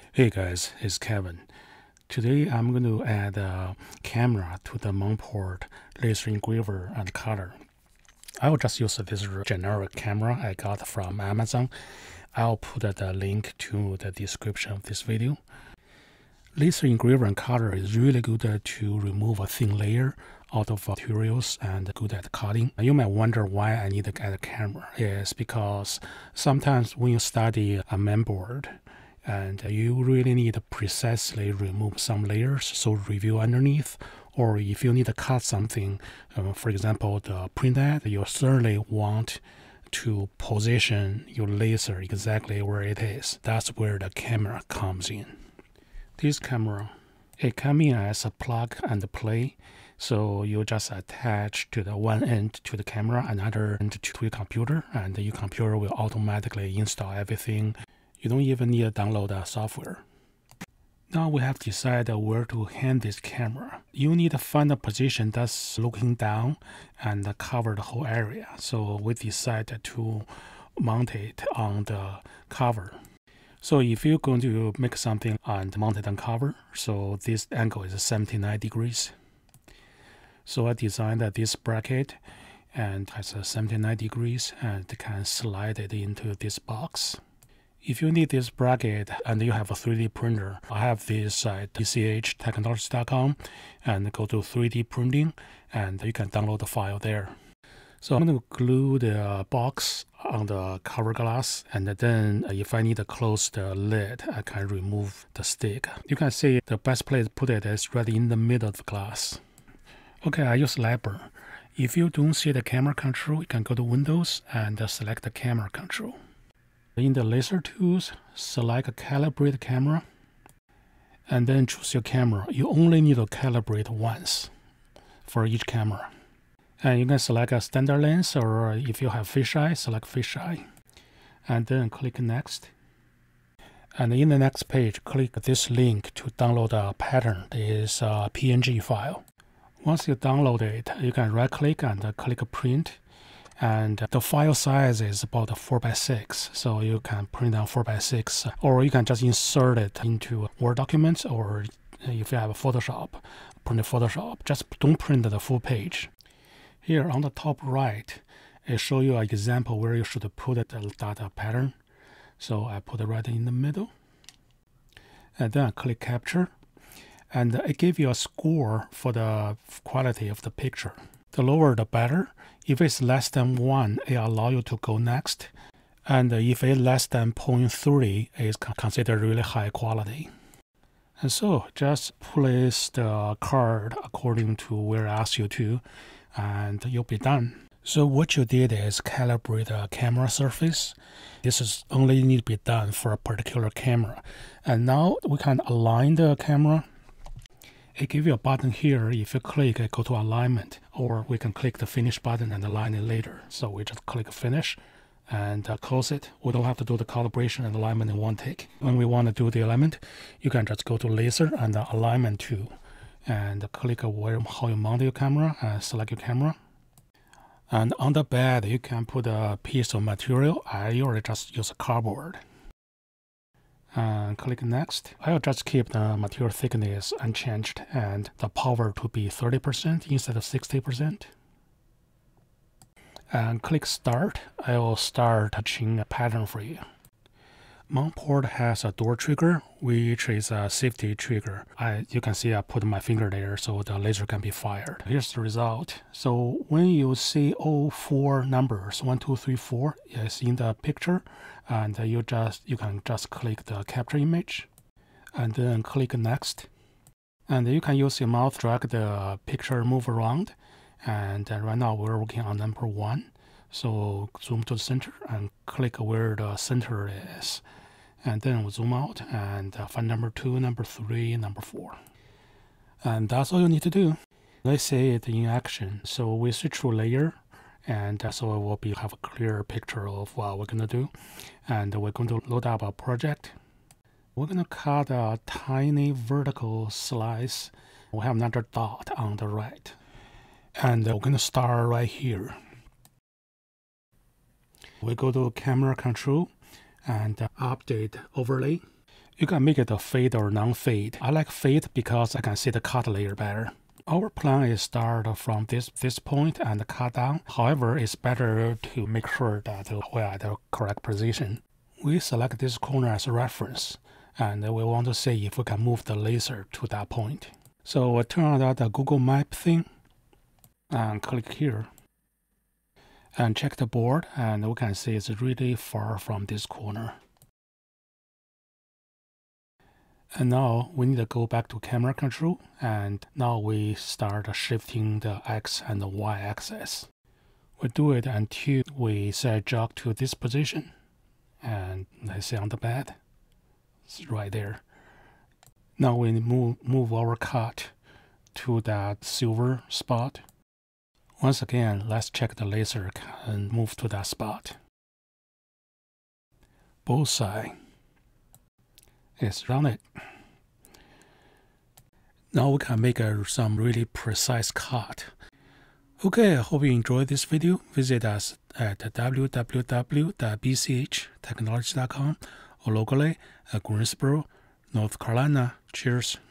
Hey guys, it's Kevin. Today I'm going to add a camera to the Monport laser engraver and cutter. I will just use this generic camera I got from Amazon. I'll put the link to the description of this video. Laser engraver and cutter is really good to remove a thin layer out of materials and good at cutting. You might wonder why I need to add a camera. It's because sometimes when you study a mainboard, and you really need to precisely remove some layers, so review underneath, or if you need to cut something, for example, the printhead, you certainly want to position your laser exactly where it is. That's where the camera comes in. This camera, it comes in as a plug and play, so you just attach to the one end to the camera, another end to your computer, and your computer will automatically install everything. You don't even need to download the software. Now we have decided where to hang this camera. You need to find a position that's looking down and cover the whole area. So we decided to mount it on the cover. So if you're going to make something and mount it on cover, so this angle is 79 degrees. So I designed this bracket and has a 79 degrees and can slide it into this box. If you need this bracket and you have a 3D printer, I have this at BCH Technologies.com, and go to 3D printing and you can download the file there. So I'm going to glue the box on the cover glass, and then if I need to close the lid, I can remove the stick. You can see the best place to put it is right in the middle of the glass. Okay, I use lever. If you don't see the camera control, you can go to Windows and select the camera control. In the laser tools, select calibrate camera, and then choose your camera. You only need to calibrate once for each camera. And you can select a standard lens, or if you have fisheye, select fisheye. And then click next. And in the next page, click this link to download a pattern. It is a PNG file. Once you download it, you can right click and click print. And the file size is about 4x6, so you can print on 4x6, or you can just insert it into Word documents, or if you have a Photoshop, print Photoshop. Just don't print the full page. Here on the top right, it shows you an example where you should put the data pattern. So I put it right in the middle, and then I click capture, and it gives you a score for the quality of the picture. The lower the better. If it's less than 1, it allows you to go next. And if it's less than 0.3, it's considered really high quality. And so just place the card according to where I ask you to, and you'll be done. So what you did is calibrate the camera surface. This is only need to be done for a particular camera. And now we can align the camera. It gives you a button here. If you click it, go to alignment, or we can click the finish button and align it later. So we just click finish and close it. We don't have to do the calibration and alignment in one take. When we want to do the alignment, you can just go to laser and alignment tool and click how you mount your camera and select your camera. And on the bed, you can put a piece of material. I usually just use a cardboard. And click next. I'll just keep the material thickness unchanged and the power to be 30% instead of 60%. And click start. I will start touching a pattern for you. Monport has a door trigger, which is a safety trigger. You can see I put my finger there so the laser can be fired. Here's the result. So when you see all 4 numbers, 1, 2, 3, 4, is in the picture, and you can just click the capture image, and then click next. And you can use your mouse drag the picture move around. And right now we're working on number 1. So zoom to the center and click where the center is. And then we'll zoom out and find number 2, number 3, number 4. And that's all you need to do. Let's see it in action. So we switch to layer, and so it will have a clear picture of what we're going to do. And we're going to load up a project. We're going to cut a tiny vertical slice. We have another dot on the right. And we're going to start right here. We go to camera control and update overlay. You can make it a fade or non-fade. I like fade because I can see the cut layer better. Our plan is start from this point and cut down. However, it's better to make sure that we're at the correct position. We select this corner as a reference, and we want to see if we can move the laser to that point. So we'll turn on the Google Map thing and click here. And check the board, and we can see it's really far from this corner. And now we need to go back to camera control, and now we start shifting the X and the Y axis. We do it until we set jog to this position, and let's see on the bed, it's right there. Now we move our cut to that silver spot. Once again, let's check the laser and move to that spot. Both sides. It's run it. Now we can make some really precise cut. Okay, I hope you enjoyed this video. Visit us at www.bchtechnologies.com or locally at Greensboro, North Carolina. Cheers.